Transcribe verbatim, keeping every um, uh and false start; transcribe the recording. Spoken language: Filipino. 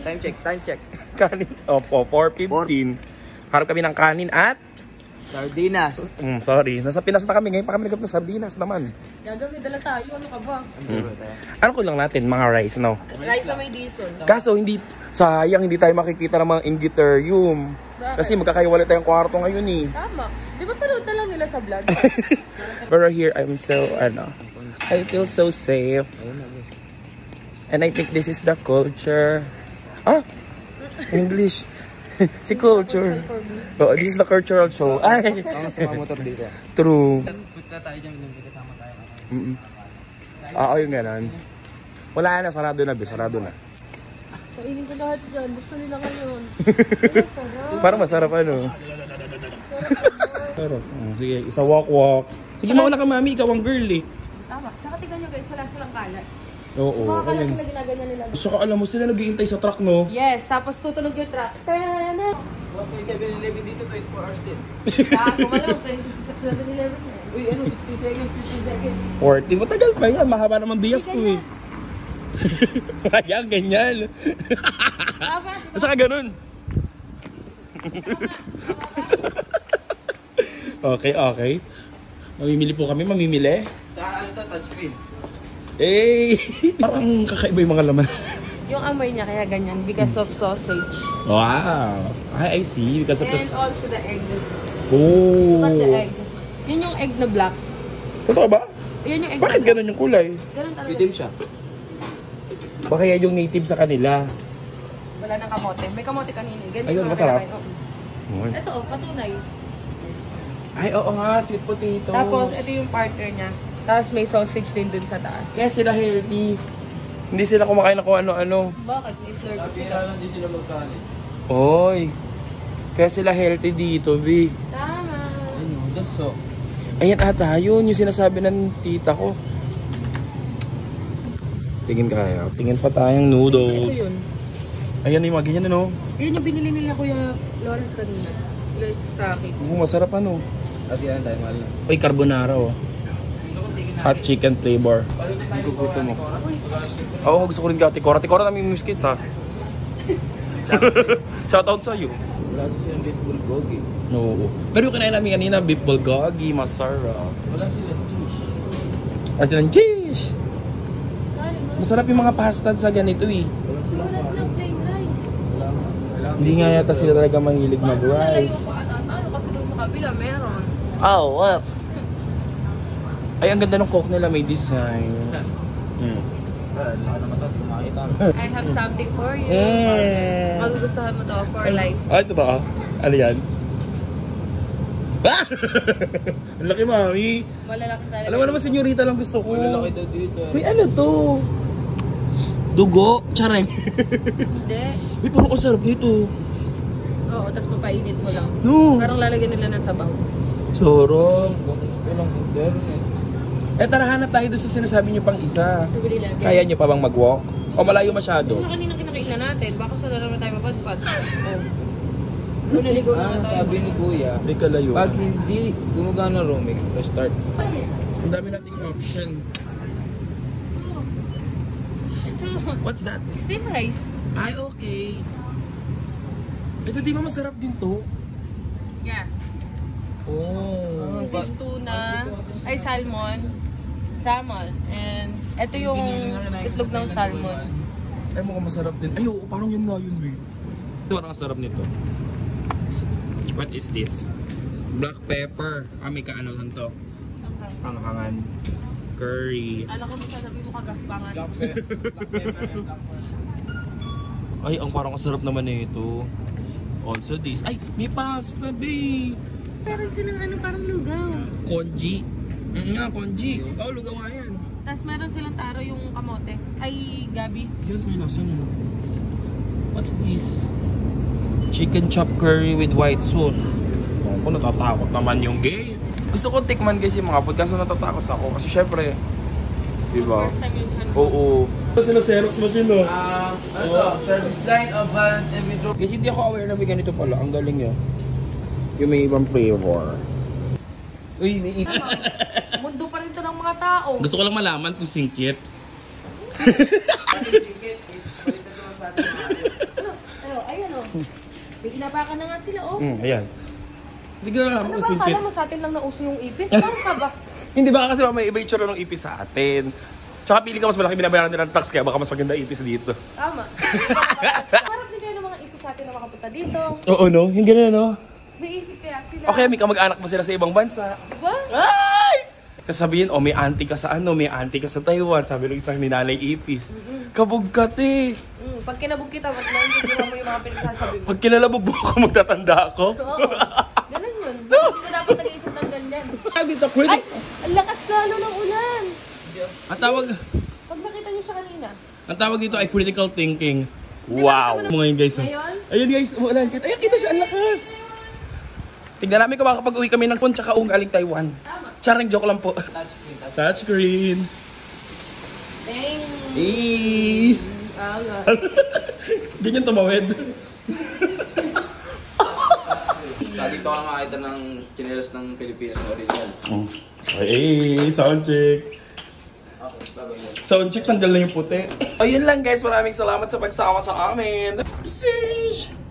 Time check, time check. Kanin. Opo, four fifteen. Harap kami ng kanin at Sardinas. Mm, sorry. Nasa Pinas na kami. Ngayon pa kami nagkap ng sardinas naman. Gagawin, dala tayo. Ano ka ba? Hmm. Ano ko lang natin? Mga rice, no? Rice na may diesel. Kaso, hindi, sayang, hindi tayo makikita ng mga Ingiterium. Kasi magkakaiwala tayong kwarto ngayon eh. Tama. Di ba panood na lang nila sa vlog? Pero here, I'm so, ano, I feel so safe. And I think this is the culture. Ah! English. Si culture. Oh, this is the cultural show. Ay! Ang sa mga motor dito. True. Punta tayo dyan, kasama tayo. Mm -mm. Oo, yung ganon. Wala na, sarado na, be. Sarado na. Kainin ko lahat dyan. Buksan nila ngayon. Sarap. Parang masarap ano. Sarap. Mm, sige, isa walk-walk. Sige, mauna ka, mami. Ikaw ang girl eh. Tama. Tsaka tignan nyo guys, wala silang kalat. Oo, Mga kalat ayun. nila ginaganyan nila. So, alam mo, sila nag-iintay sa truck, no? Yes, tapos tutunog yung truck. Tana! Mas may seven eleven dito, twenty-four hours din. Gago ka lang. seven eleven na eh. Uy, ano, sixty seconds, fifty seconds. forty. Matagal pa yan. Mahaba naman biyas ko eh. Kaya, ganyan. Tama, At saka ganun. Okay, okay. Mamimili po kami, mamimili. Sa ano to, touchscreen. Eh, parang kakaiba yung mga laman. yung amoy niya kaya ganyan because of sausage. Wow. I, I see. Because of And the... also the egg. Oh. Look at the egg. Yun yung egg na black. Totoo ba? Yun yung egg Bakit na black. ganun yung kulay? Ganun talaga. Bidim siya. Baka yan yung native sa kanila. Wala nang kamote. May kamote kanina. Ganyan Ayun, yung mga masarap. kinakain. Oo. Ito oh, patunay. Ay, oo nga. Sweet potatoes. Tapos ito yung partner niya. Tapos may sausage din dun sa taas. Kaya sila healthy. Hindi sila kumakain na kung ano-ano. Bakit? May slurp sila. Pira lang din sila magkalit. Oy. Kaya sila healthy dito, B. Tama. Ano, that's so. Ayan ata, yun yung sinasabi ng tita ko. Tingin kaya. Tingin pa tayong noodles. Ito yun. Ayan yung mga ganyan, ano? Yun yung binili nila Kuya Lawrence kanina. Like stocking. Oo, masarap ano. At yan tayo, mahal na. Uy, carbonara, oh. Hot chicken flavor. Guguto mo. Oo, gusto ko rin ka. Tikora. Tikora namin yung miskit, ha? Shoutout sa'yo. Wala sa silang beef bulgogi. Oo. Pero yung kinain namin kanina, beef bulgogi, masarap. Wala silang cheese. At silang cheese! Masarap yung mga pasta sa ganito, eh. Wala silang Wala silang plain rice. Wala nga. Wala nga. Hindi nga yata sila talaga mahilig mag-rice. Tayo kasi doon sa kabila meron. Oh, what? Ay, ang ganda ng coke nila, may design. Mm. Well, laki naman ito, makakita. I have something for you. Mm. Magugustuhan mo to for life. Ay, totoo. Ano yan? Ah! Ang laki, mami. Malalaki talaga. Alam mo naman, senyorita lang gusto ko. Malalaki daw dito. Uy, ano to? Dugo? Chareng. Hindi. Uy, parang ang sarap nito. Oo, tapos papainit mo lang. No. Parang lalagyan nila ng sabaw. Sarap. Walang internet. Eh, tara, hanap tayo doon sa sinasabi niyo pang isa. Tubili lang. Kaya niyo pa bang mag-walk? O malayo masyado? Doon sa kaninang kinakainan natin, baka sa naman tayo mapadpad. Oh. Kung naligo Ah, naman tayo. sabi ni Kuya, May kalayo. pag hindi gumagana roaming, restart. Ang dami nating option. Ito. What's that? Steam rice. Ay, okay. Ito di ba masarap din to? Yeah. Oh. This is tuna, ay salmon, salmon, and ito yung itlog ng salmon. Ay, mukhang masarap din. Ay, oo, parang yun nga yun, babe. Parang ang sarap nito. What is this? Black pepper. Ah, may kaanohan to. Okay. Panghangan. Curry. Alam ko masasabi mo kagaspangan. Black pepper, black pepper, and black pepper. Ay, ang parang ang sarap naman nito. Also this. Ay, may pasta, babe. Meron silang ano, parang lugaw. Konji. Mm nga, konji. Oh, lugaw nga yan. Tapos meron silang taro yung kamote. Ay, gabi. Yan, may nasa nyo. What's this? Chicken chop curry with white sauce. Ako, natatakot naman yung gay. Gusto ko tikman guys yung mga food, kaso natatakot ako. Kasi syempre, diba? First time yun siya. Oo. Ito sila Xerox machine, no? Ah, ano to? Service line of balance and withdraw. Kasi hindi ako aware na may ganito pala. Ang galing nyo. Yung may ibang flavor. Uy, may ito. Mundo pa rin to ng mga tao. Gusto ko lang malaman kung singkit. Ano May hinabakan na nga sila, oh. Hmm, ayan. Hindi ka na Ano ba, akala mo sa atin lang nauso yung ipis? Parang ka ba? Hindi ba kasi may iba yung tsura ng ipis sa atin. Tsaka pili ka mas malaki binabayaran nila ng tax kaya baka mas maganda ipis dito. Tama. Parang din kayo ng mga ipis sa atin na makapunta dito. Oo, no? Yung gano'n, no? May isip kaya sila. Okay, may kamag-anak mo sila sa ibang bansa. Diba? Ay! Kasi sabihin, oh, may auntie ka sa ano, may auntie ka sa Taiwan. Sabi ng isang ninanay ipis. Kabog ka, te. Mm, pag kinabog kita, wag naintindihan mo yung mga pinagsasabi mo. Pag kinalabog mo ako, magtatanda ako. Oo. Ganun yun. Hindi ka dapat nag-iisip ng ganyan. Dito, Ay! pwede. Ang lakas lalo ng ulan! Ang tawag, Pag nakita niyo siya kanina. ang tawag dito ay critical thinking. Di ba Wow! kita mo na- Ngayon, guys. oh. Ngayon? Ayun, guys. Umulan. Ayun, kita siya. Ang lakas. Tingnan namin kung makakapag-uwi kami ng phone tsaka uong galing Taiwan. Tama. Charing joke lang po. Touchscreen. Touchscreen. Dang! Eh. Ah, nga. Ganyan tumawid. Dito ka makakita ng chinelas ng Pilipinas na original. Hey, sound check. Okay, bagay yun. Sound check, tanggal na yung puti. Ayun lang guys, maraming salamat sa pagsama sa amin. Sheesh!